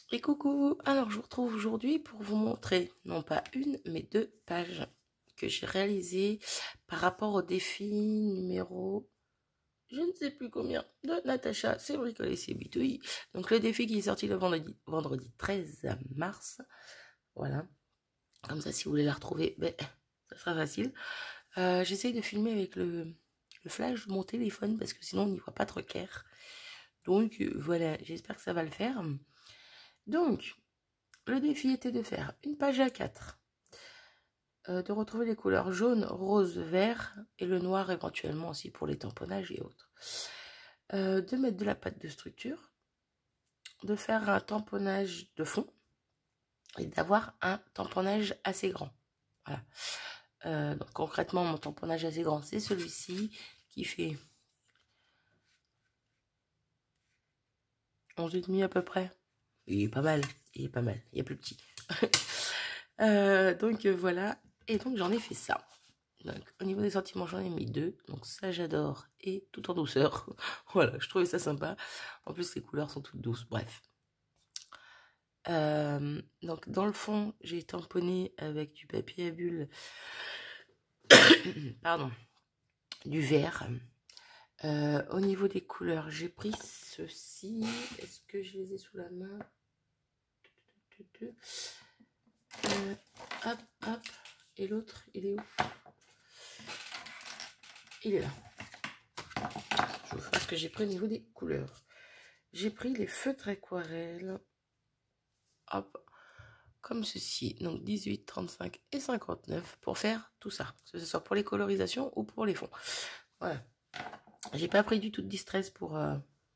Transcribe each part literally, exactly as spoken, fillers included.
Et coucou, alors je vous retrouve aujourd'hui pour vous montrer, non pas une, mais deux pages que j'ai réalisées par rapport au défi numéro, je ne sais plus combien, de Natacha, c'est bricolé, c'est bitouille. Donc le défi qui est sorti le vendredi, vendredi treize mars, voilà. Comme ça, si vous voulez la retrouver, ben, ça sera facile. Euh, J'essaye de filmer avec le, le flash de mon téléphone parce que sinon on n'y voit pas trop clair. Donc euh, voilà, j'espère que ça va le faire. Donc, le défi était de faire une page A quatre, euh, de retrouver les couleurs jaune, rose, vert et le noir éventuellement aussi pour les tamponnages et autres. Euh, de mettre de la pâte de structure, de faire un tamponnage de fond et d'avoir un tamponnage assez grand. Voilà. Euh, donc concrètement, mon tamponnage assez grand, c'est celui-ci qui fait onze et demi à peu près. Il est pas mal, il est pas mal, il y a plus petit. euh, donc euh, voilà, et donc j'en ai fait ça. Donc, au niveau des sentiments, j'en ai mis deux. Donc ça, j'adore. Et tout en douceur. Voilà, je trouvais ça sympa. En plus, les couleurs sont toutes douces. Bref. Euh, donc, dans le fond, j'ai tamponné avec du papier à bulles. Pardon. Du vert. Euh, au niveau des couleurs, j'ai pris ceci. Est-ce que je les ai sous la main? euh, Hop, hop. Et l'autre, il est où? Il est là. Je vous ferai ce que j'ai pris au niveau des couleurs. J'ai pris les feutres aquarelles. Hop. Comme ceci. Donc dix-huit, trente-cinq et cinquante-neuf pour faire tout ça. Que ce soit pour les colorisations ou pour les fonds. Voilà. J'ai pas pris du tout de distress pour... Euh...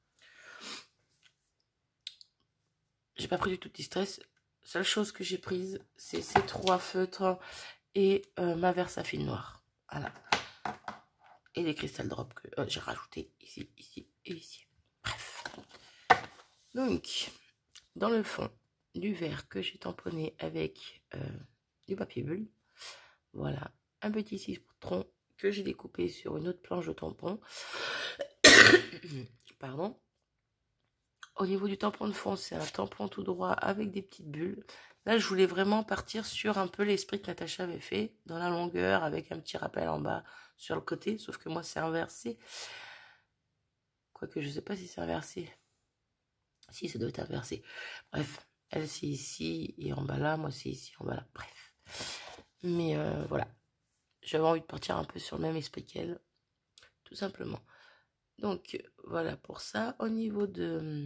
J'ai pas pris du tout de distress. Seule chose que j'ai prise, c'est ces trois feutres et euh, ma Versafine noire. Voilà. Et les Crystal Drop que euh, j'ai rajouté ici, ici et ici. Bref. Donc, dans le fond, du vert que j'ai tamponné avec euh, du papier bulle. Voilà. Un petit citron que j'ai découpé sur une autre planche de tampon. Pardon. Au niveau du tampon de fond, c'est un tampon tout droit avec des petites bulles. Là, je voulais vraiment partir sur un peu l'esprit que Natacha avait fait, dans la longueur, avec un petit rappel en bas sur le côté, sauf que moi, c'est inversé. Quoique, je ne sais pas si c'est inversé. Si, ça doit être inversé. Bref, elle, c'est ici, et en bas là, moi, c'est ici, en bas là. Bref. Mais euh, voilà. J'avais envie de partir un peu sur le même esprit qu'elle, tout simplement. Donc, voilà pour ça. Au niveau de...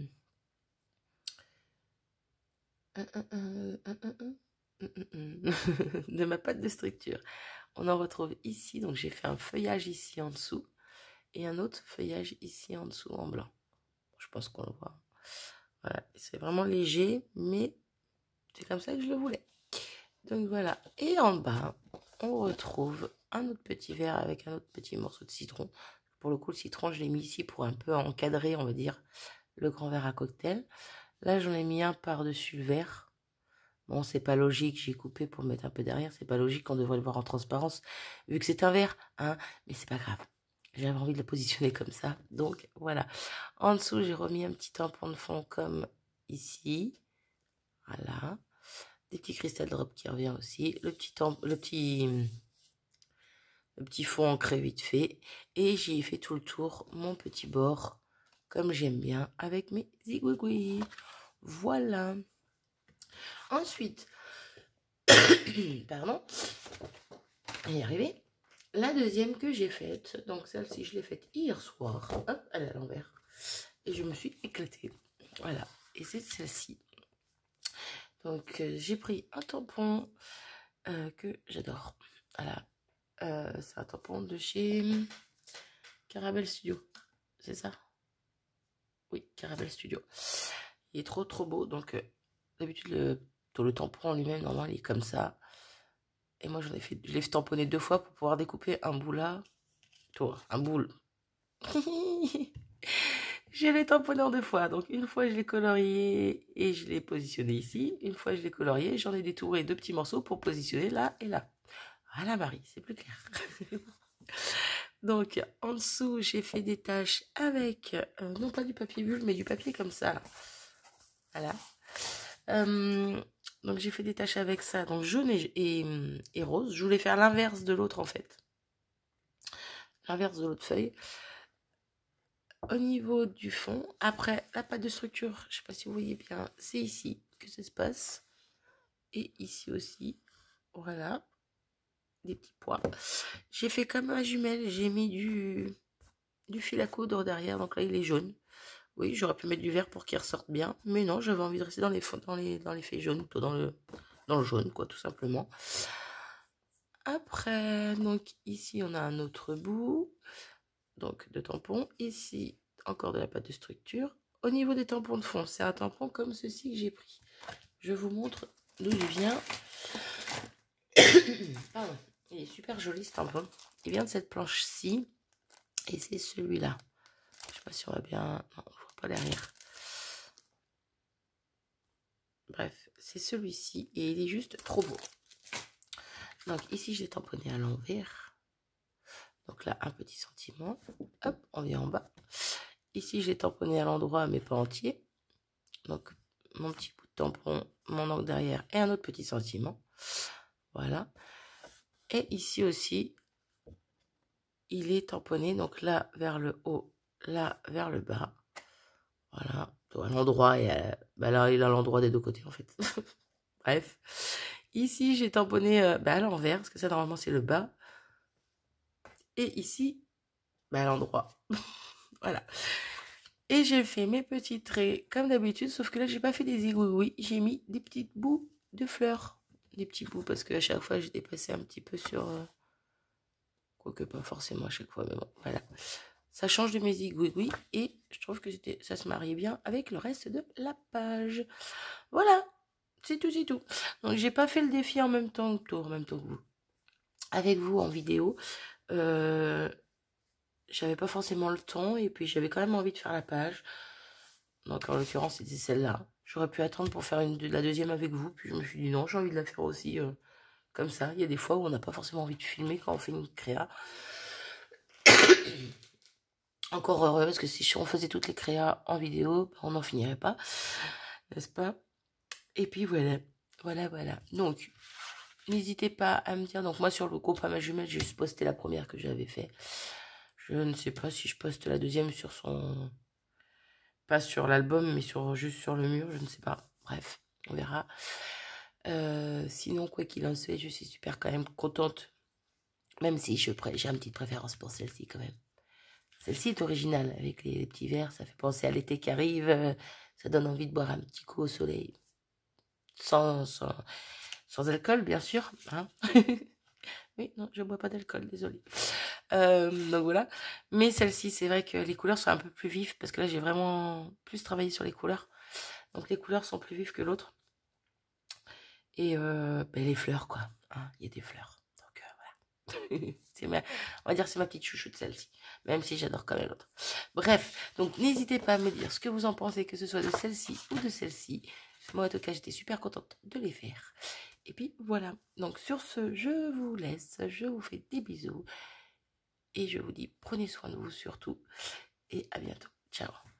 de ma pâte de structure, on en retrouve ici. Donc j'ai fait un feuillage ici en dessous et un autre feuillage ici en dessous en blanc. Je pense qu'on le voit. Voilà, c'est vraiment léger, mais c'est comme ça que je le voulais. Donc voilà. Et en bas, on retrouve un autre petit verre avec un autre petit morceau de citron. Pour le coup, le citron, je l'ai mis ici pour un peu encadrer, on va dire, le grand verre à cocktail. Là, j'en ai mis un par-dessus le verre. Bon, c'est pas logique, j'ai coupé pour mettre un peu derrière. C'est pas logique, on devrait le voir en transparence, vu que c'est un verre, hein. Mais c'est pas grave. J'avais envie de le positionner comme ça. Donc, voilà. En dessous, j'ai remis un petit tampon de fond comme ici. Voilà. Des petits Crystal Drop qui revient aussi. Le petit, le petit, le petit fond ancré vite fait. Et j'ai fait tout le tour mon petit bord, comme j'aime bien, avec mes zigouigouis. Voilà. Ensuite, pardon, on y est arrivé. La deuxième que j'ai faite, donc celle-ci, je l'ai faite hier soir. Hop, elle est à l'envers. Et je me suis éclatée. Voilà. Et c'est celle-ci. Donc, euh, j'ai pris un tampon euh, que j'adore. Voilà. Euh, c'est un tampon de chez Caramel Studio. C'est ça? Oui, Caramel Studio. Il est trop, trop beau. Donc, euh, d'habitude, le, le tampon en lui-même, normalement, il est comme ça. Et moi, j'en ai fait, je l'ai tamponné deux fois pour pouvoir découper un bout là. Toi, un boule. Je l'ai tamponné en deux fois. Donc, une fois, je l'ai colorié et je l'ai positionné ici. Une fois, je l'ai colorié. J'en ai détouré deux petits morceaux pour positionner là et là. Voilà, Marie, c'est plus clair. Donc, en dessous, j'ai fait des taches avec, euh, non pas du papier bulle, mais du papier comme ça. Là. Voilà. Euh, donc j'ai fait des taches avec ça, donc jaune et, et, et rose. Je voulais faire l'inverse de l'autre en fait. L'inverse de l'autre feuille. Au niveau du fond, après la pâte de structure, je sais pas si vous voyez bien, c'est ici que ça se passe. Et ici aussi, voilà, des petits pois. J'ai fait comme un jumelle, j'ai mis du, du fil à coudre derrière, donc là il est jaune. Oui, j'aurais pu mettre du vert pour qu'il ressorte bien, mais non, j'avais envie de rester dans les, dans les, dans les feuilles jaunes, plutôt dans le, dans le jaune, quoi, tout simplement. Après, donc ici, on a un autre bout, donc de tampon. Ici, encore de la pâte de structure. Au niveau des tampons de fond, c'est un tampon comme ceci que j'ai pris. Je vous montre d'où il vient. Pardon. Il est super joli ce tampon. Il vient de cette planche-ci, et c'est celui-là. Je sais pas si on va bien... Non, on voit pas derrière. Bref, c'est celui-ci et il est juste trop beau. Donc ici, je l'ai tamponné à l'envers. Donc là, un petit sentiment. Hop, on vient en bas. Ici, je l'ai tamponné à l'endroit, mais pas entier. Donc, mon petit bout de tampon, mon angle derrière et un autre petit sentiment. Voilà. Et ici aussi, il est tamponné. Donc là, vers le haut, là, vers le bas. Voilà. À l'endroit et à... Bah là, il a l'endroit des deux côtés, en fait. Bref. Ici, j'ai tamponné euh, bah, à l'envers, parce que ça, normalement, c'est le bas. Et ici, bah, à l'endroit. Voilà. Et j'ai fait mes petits traits comme d'habitude, sauf que là, j'ai pas fait des égouis. J'ai mis des petits bouts de fleurs. Des petits bouts, parce qu'à chaque fois, j'ai dépassé un petit peu sur... Euh... Quoique pas forcément à chaque fois, mais bon, voilà. Ça change de mes égouis et je trouve que ça se mariait bien avec le reste de la page. Voilà. C'est tout, c'est tout. Donc, j'ai pas fait le défi en même temps que toi, en même temps que vous. Avec vous en vidéo. Euh, j'avais pas forcément le temps et puis j'avais quand même envie de faire la page. Donc, en l'occurrence, c'était celle-là. J'aurais pu attendre pour faire une, la deuxième avec vous. Puis, je me suis dit non, j'ai envie de la faire aussi euh, comme ça. Il y a des fois où on n'a pas forcément envie de filmer quand on fait une créa. Encore heureux, parce que si on faisait toutes les créas en vidéo, on n'en finirait pas. N'est-ce pas? Et puis, voilà. Voilà, voilà. Donc... N'hésitez pas à me dire, donc moi sur le groupe à ma jumelle, j'ai juste posté la première que j'avais fait. Je ne sais pas si je poste la deuxième sur son... Pas sur l'album, mais sur juste sur le mur, je ne sais pas. Bref, on verra. Euh, sinon, quoi qu'il en soit, je suis super quand même contente. Même si j'ai une petite préférence pour celle-ci quand même. Celle-ci est originale, avec les, les petits verres, ça fait penser à l'été qui arrive. Ça donne envie de boire un petit coup au soleil. Sans... sans Sans alcool, bien sûr. Hein. Oui, non, je ne bois pas d'alcool, désolée. Euh, donc voilà. Mais celle-ci, c'est vrai que les couleurs sont un peu plus vives, parce que là, j'ai vraiment plus travaillé sur les couleurs. Donc les couleurs sont plus vives que l'autre. Et euh, ben, les fleurs, quoi. Hein, il y a des fleurs. Donc euh, voilà. C'est ma, on va dire c'est ma petite chouchoute, celle-ci. Même si j'adore quand même l'autre. Bref, donc n'hésitez pas à me dire ce que vous en pensez, que ce soit de celle-ci ou de celle-ci. Moi, en tout cas, j'étais super contente de les faire. Et puis, voilà. Donc, sur ce, je vous laisse. Je vous fais des bisous. Et je vous dis, prenez soin de vous surtout. Et à bientôt. Ciao.